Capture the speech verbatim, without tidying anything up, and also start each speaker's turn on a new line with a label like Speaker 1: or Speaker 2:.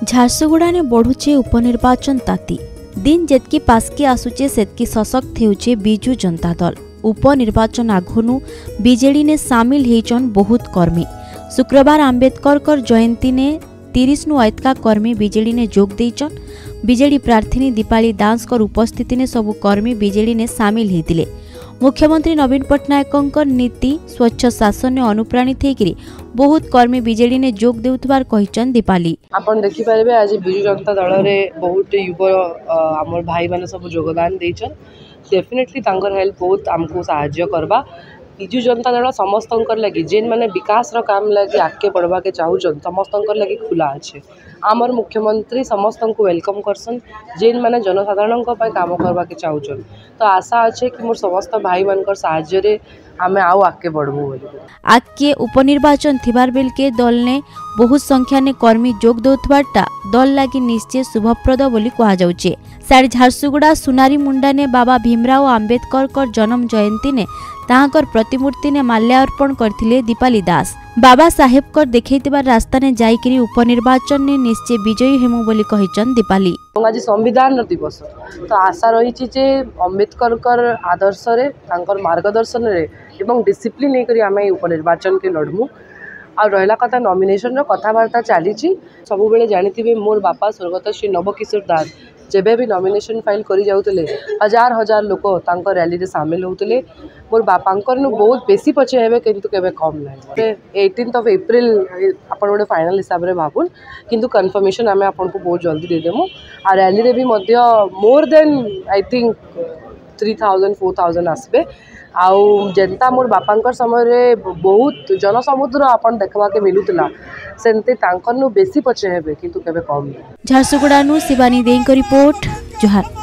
Speaker 1: झारसुगुड़ा ने बढ़ुचे उपनिर्वाचन ताती दिन जेतकी पासकी आसुचे सेतकी सशक्त हेउचे बिजु जनता दल। उपनिर्वाचन आघनु बीजेडी ने सामिल हेचन बहुत कर्मी। शुक्रवार आंबेडकर कर जयंती ने तीस नु अयतका कर्मी बीजेडी ने जोग देइचन। बीजेडी प्रार्थी दीपाली दास कर उपस्थिति ने सबु कर्मी बीजेडी ने सामिल हेतिले। मुख्यमंत्री नवीन पट्टनायक नीति स्वच्छ शासन ने अनुप्राणित होकर बहुत कर्मी बीजेडी ने जोग देउथबार कहिचन दीपाली।
Speaker 2: आपण देखि पारबे आज बिजु जनता दल रे बहुत युवा हमर भाई माने सब योगदान देइचन। डेफिनेटली तांकर हेल्प बहुत हमको सहायता करबा। बिजु जनता दल समस्तंकर लगी जेन माने विकास रो काम लगी आगे बढ़वा के चाहुचन समस्तंकर लगी खुला अछि। आमर मुख्यमंत्री समस्तंको वेलकम करसन जेन माने जनसाधारण को पय काम करवा के चाहुचन। तो आशा अछि कि मोर समस्त भाई मानकर सहायता रे हमें आउ आगे बढ़बो बोली।
Speaker 1: आगे उपनिर्वाचन थिबार बेल के दल ने बहुत संख्या ने कर्मी जोग देउथबारटा दल लागि निश्चय शुभप्रद बोली कहा जाउचे। सारी झारसुगुड़ा सुनारी मुंडा ने बाबा भीमराव आंबेडकर कर जन्म जयंती ने ताहाकर प्रतिमूर्ति ने माल्यार्पण करथिले दीपाली दास। बाबा साहेब कर देखैतिबा रास्ता ने जाइकरी उपनिर्वाचन ने निश्चय विजयी हेमु बोली कहिचन दीपाली।
Speaker 2: आज संविधान दिवस तो आशा रही जे अम्बेडकर कर आदर्श रे तांकर मार्गदर्शन रे एवं डिसिप्लिन लेकर आमे उपनिर्वाचन के लड़मु। और रहा कथा नॉमिनेशन रो कथाबार्ता चली सब बेले जानी मोर बापा स्वर्गत श्री नवकिशोर दास जेबे भी नॉमिनेशन फाइल करी जाउतले हजार हजार लोक तांकर रैली रे शामिल होउतले। मोर बापांकर नु बहुत बेसी पछे हेबे किंतु केबे कम नै। एटीन ऑफ अप्रैल आपण गोटे फाइनल हिसाब रे भाबुन किंतु कंफर्मेशन आमे आपण को बहुत जल्दी दे देमु। आ रैली रे भी मध्य more than I think three thousand four thousand आसबे। आउ जनता मोर बापांकर समय रे बहुत जनसमुद्र आपण देखवा के मिलुतला सेंते तांकर नु बेसी पछे हेबे किंतु केबे कम नै।
Speaker 1: झारसुगुड़ा नु शिवानी देई को रिपोर्ट जोहार।